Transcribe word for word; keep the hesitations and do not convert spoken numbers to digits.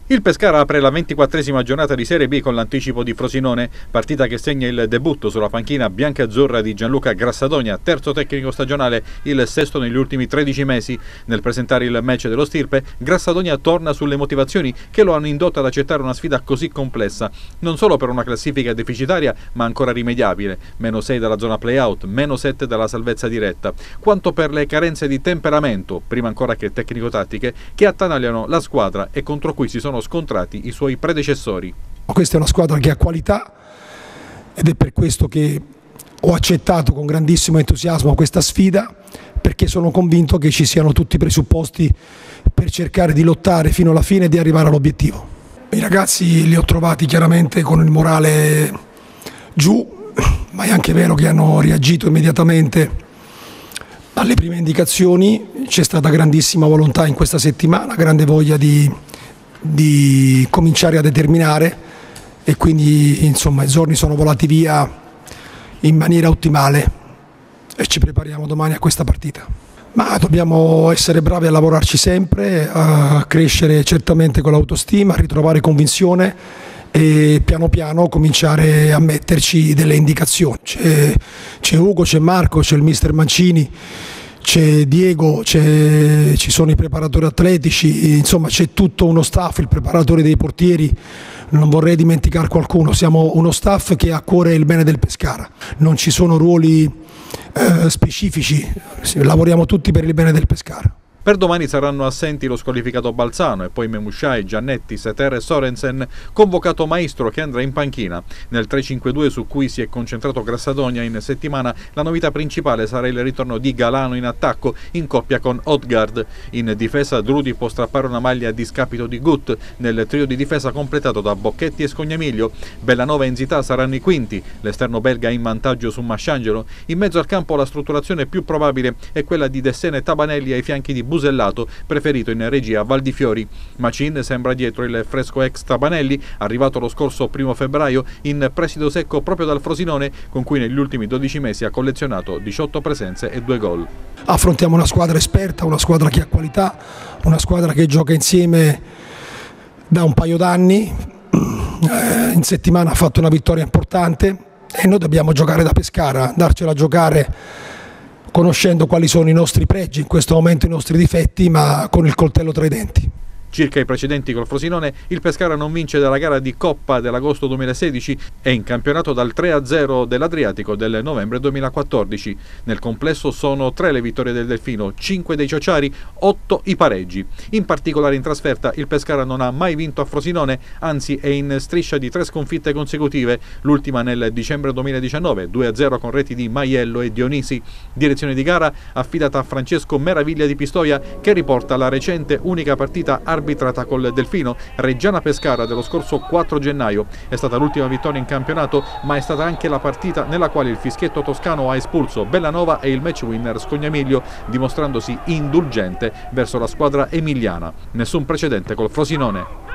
Il Pescara apre la ventiquattresima giornata di Serie B con l'anticipo di Frosinone, partita che segna il debutto sulla panchina bianca-azzurra di Gianluca Grassadonia, terzo tecnico stagionale, il sesto negli ultimi tredici mesi. Nel presentare il match dello Stirpe, Grassadonia torna sulle motivazioni che lo hanno indotto ad accettare una sfida così complessa, non solo per una classifica deficitaria ma ancora rimediabile, meno sei dalla zona play-out, meno sette dalla salvezza diretta, quanto per le carenze di temperamento, prima ancora che tecnico-tattiche, che attanagliano la squadra e contro cui si sono scontrati i suoi predecessori. Questa è una squadra che ha qualità ed è per questo che ho accettato con grandissimo entusiasmo questa sfida, perché sono convinto che ci siano tutti i presupposti per cercare di lottare fino alla fine e di arrivare all'obiettivo. I ragazzi li ho trovati chiaramente con il morale giù, ma è anche vero che hanno reagito immediatamente alle prime indicazioni. C'è stata grandissima volontà in questa settimana, grande voglia di di cominciare a determinare e quindi insomma i giorni sono volati via in maniera ottimale e ci prepariamo domani a questa partita. Ma dobbiamo essere bravi a lavorarci sempre, a crescere certamente con l'autostima, a ritrovare convinzione e piano piano cominciare a metterci delle indicazioni. C'è Ugo, c'è Marco, c'è il mister Mancini, c'è Diego, ci sono i preparatori atletici, insomma c'è tutto uno staff, il preparatore dei portieri, non vorrei dimenticare qualcuno, siamo uno staff che ha a cuore il bene del Pescara, non ci sono ruoli eh, specifici, lavoriamo tutti per il bene del Pescara. Per domani saranno assenti lo squalificato Balzano e poi Memusciai, Giannetti, Seter e Sorensen, convocato Maestro che andrà in panchina. Nel tre cinque due su cui si è concentrato Grassadonia in settimana, la novità principale sarà il ritorno di Galano in attacco in coppia con Odgaard. In difesa Drudi può strappare una maglia a discapito di Gut nel trio di difesa completato da Bocchetti e Scognamiglio. Bellanova e Nzita saranno i quinti, l'esterno belga in vantaggio su Masciangelo. In mezzo al campo la strutturazione più probabile è quella di Dessene e Tabanelli ai fianchi di Busellato, preferito in regia Valdifiori. Macin sembra dietro il fresco ex Tabanelli, arrivato lo scorso primo febbraio in prestito secco proprio dal Frosinone, con cui negli ultimi dodici mesi ha collezionato diciotto presenze e due gol. Affrontiamo una squadra esperta, una squadra che ha qualità, una squadra che gioca insieme da un paio d'anni, in settimana ha fatto una vittoria importante e noi dobbiamo giocare da Pescara, darcela a giocare conoscendo quali sono i nostri pregi, in questo momento i nostri difetti, ma con il coltello tra i denti. Circa i precedenti col Frosinone, il Pescara non vince dalla gara di Coppa dell'agosto duemilasedici e in campionato dal tre a zero dell'Adriatico del novembre duemilaquattordici. Nel complesso sono tre le vittorie del Delfino, cinque dei Ciociari, otto i pareggi. In particolare in trasferta il Pescara non ha mai vinto a Frosinone, anzi è in striscia di tre sconfitte consecutive, l'ultima nel dicembre duemiladiciannove, due a zero con reti di Maiello e Dionisi. Direzione di gara affidata a Francesco Meraviglia di Pistoia, che riporta la recente unica partita arbitrata arbitrata col Delfino, Reggiana Pescara dello scorso quattro gennaio. È stata l'ultima vittoria in campionato, ma è stata anche la partita nella quale il fischietto toscano ha espulso Bellanova e il match winner Scognamiglio, dimostrandosi indulgente verso la squadra emiliana. Nessun precedente col Frosinone.